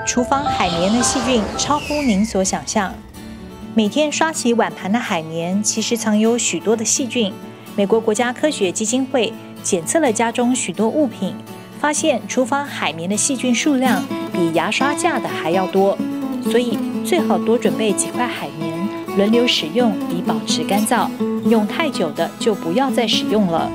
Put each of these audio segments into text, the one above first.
厨房海绵的细菌超乎您所想象。每天刷洗碗盘的海绵其实藏有许多的细菌。美国国家科学基金会检测了家中许多物品，发现厨房海绵的细菌数量比牙刷架的还要多，所以最好多准备几块海绵，轮流使用以保持干燥。用太久的就不要再使用了。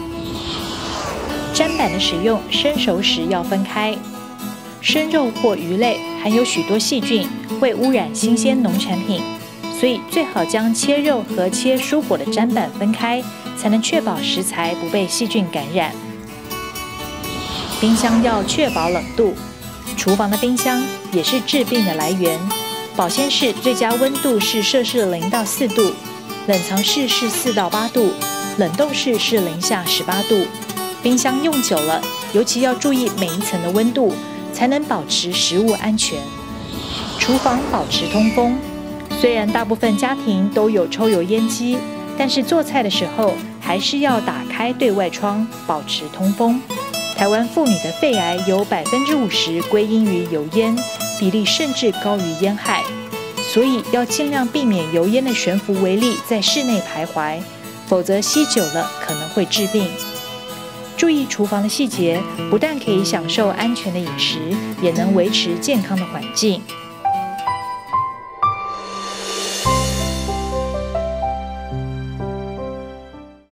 砧板的使用，生熟时要分开。生肉或鱼类含有许多细菌，会污染新鲜农产品，所以最好将切肉和切蔬果的砧板分开，才能确保食材不被细菌感染。冰箱要确保冷度，厨房的冰箱也是致病的来源。保鲜室最佳温度是摄氏0到4度，冷藏室是4到8度，冷冻室是零下18度。冰箱用久了，尤其要注意每一层的温度，才能保持食物安全。厨房保持通风，虽然大部分家庭都有抽油烟机，但是做菜的时候还是要打开对外窗，保持通风。台湾妇女的肺癌有50%归因于油烟，比例甚至高于烟害，所以要尽量避免油烟的悬浮微粒在室内徘徊，否则吸久了可能会致病。注意厨房的细节，不但可以享受安全的饮食，也能维持健康的环境。